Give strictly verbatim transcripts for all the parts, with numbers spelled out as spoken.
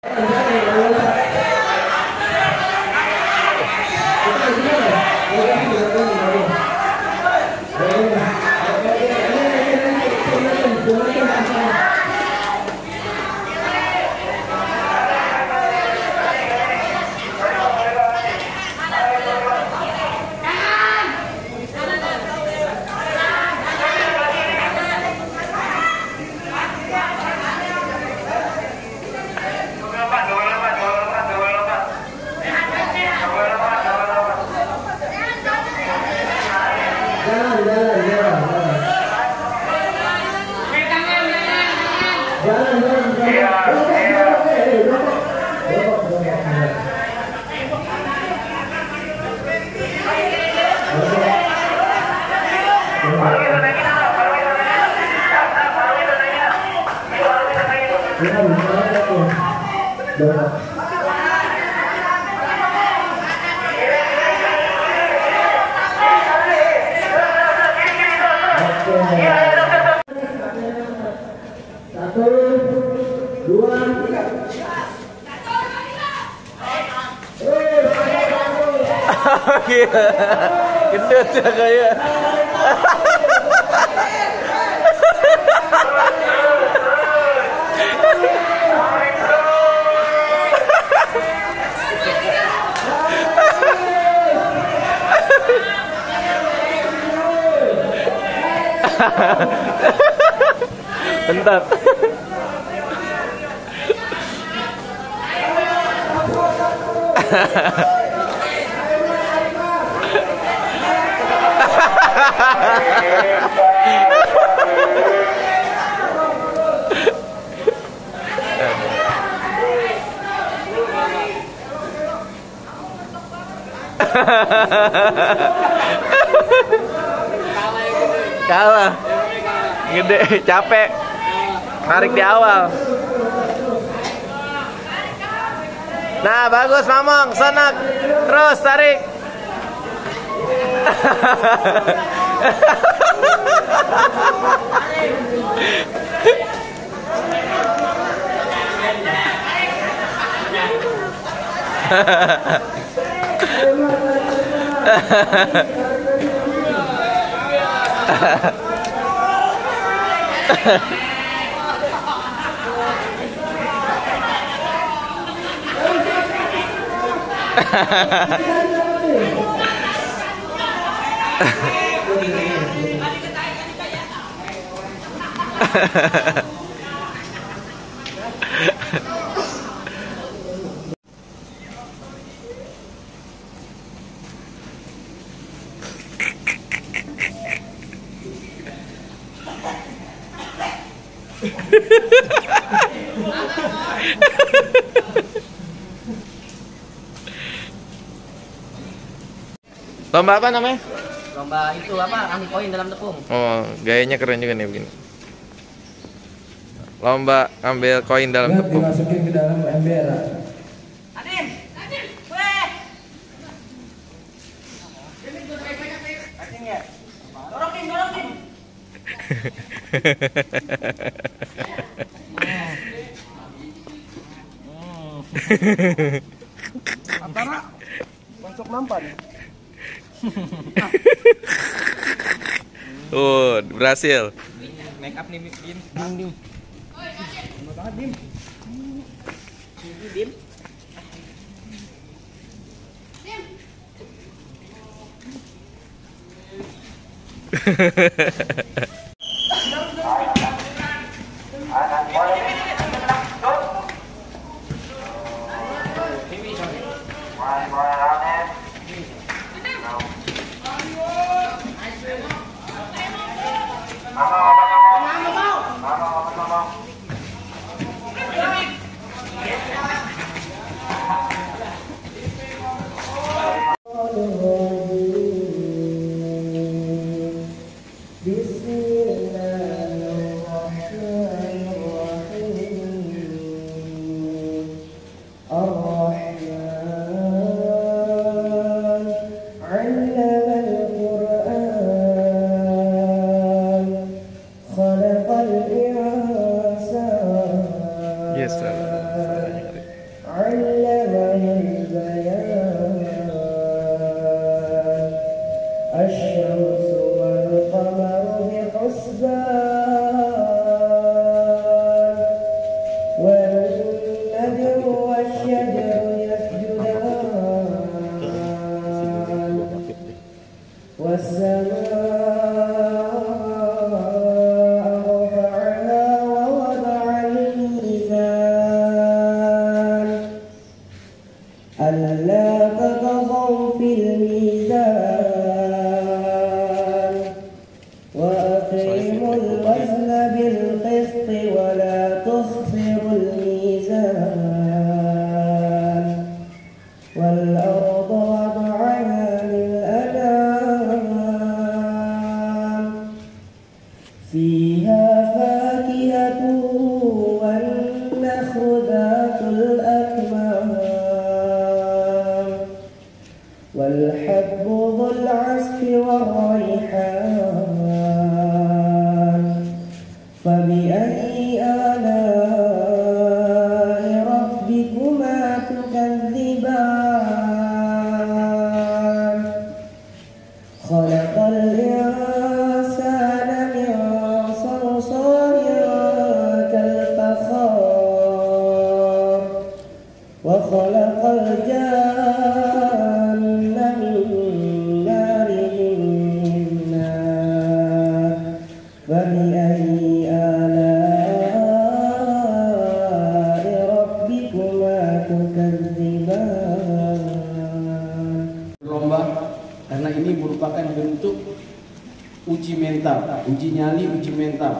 Gendut ya kayak. Bentar. Kalah gede, capek tarik di awal. Nah bagus Mamong, sonak terus tarik. Lomba apa namanya? Lomba itu apa? Ambil koin dalam tepung. Oh, gayanya keren juga nih begini. Lomba ambil koin dalam tepung. Dimasukin ke dalam ember. Adin, Adin, weh. Adin ya. Dorokin, dorokin. Antara masuk mampan. Oh, berhasil. Make up nih, Dim. Dim, Dim. Lama banget, Dim. Dim. Yes, sir. ولا تخسروا الميزان والأرض وضعها للأنام فيها فاكهة والنخل ذات الأكمام والحب ذو العصف والريحان فبأي آلاء ربكما تكذبان خلق الإنسان من صلصال كالفخار وخلق الجان من مارج من نار فبأي آلاء ربكما تكذبان. Lomba karena ini merupakan bentuk uji mental, uji nyali, uji mental.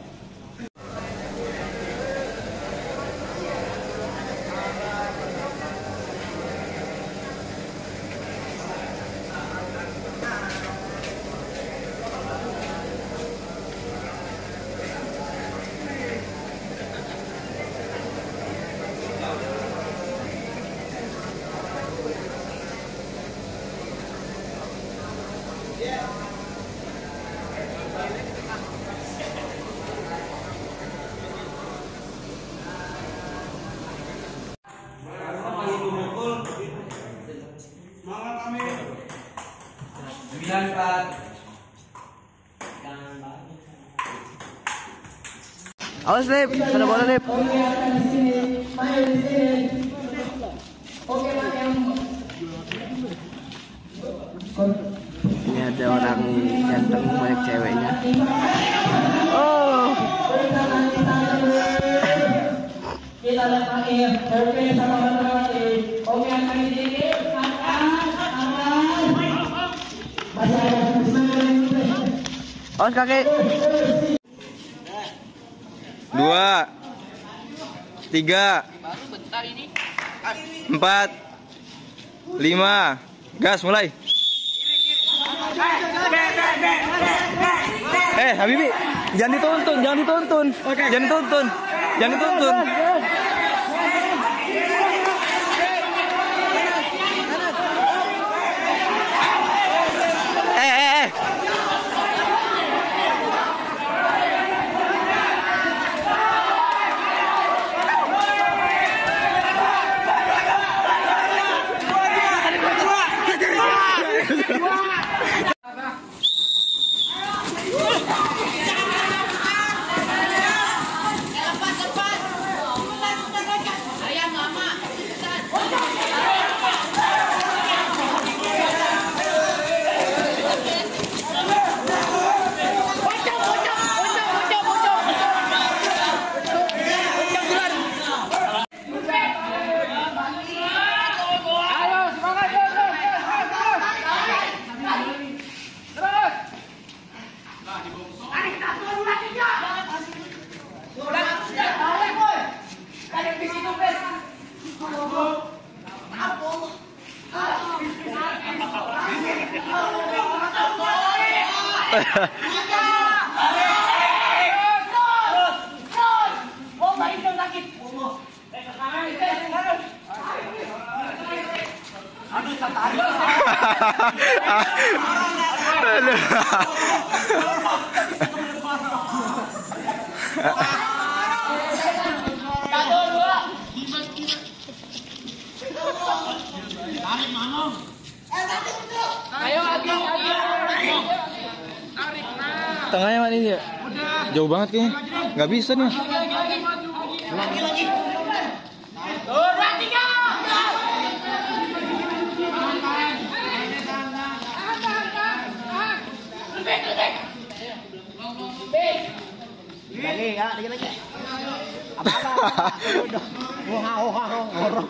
Awas Lip, sana bola Lip. Ini ada orang ganteng banyak ceweknya. Oh. Kita lihat akhir, survei sama matematik. Oke, yang kali ini masih ada awas kaki. Dua, tiga, empat, lima, gas mulai. Eh Habibi, jangan dituntun, jangan dituntun, jangan dituntun, jangan dituntun. Eh eh eh. Tengahnya mana ini ya? Jauh banget kayaknya. Nggak bisa nih. Lagi ya, lagi lagi. Apa-apa. Wah, wah, wah, ngorok.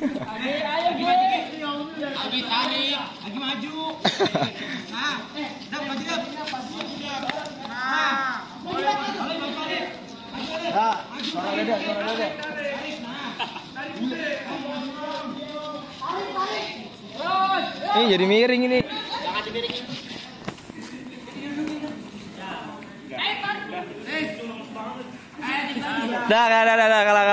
Ayo gue. Lagi tarik, lagi maju. Nah, eh, dah maju dah. Nah, boleh balik. Nah, suara beda, suara beda. Eh jadi miring ini. Jangan dimiringin. Dah, dah, dah, dah, kalah,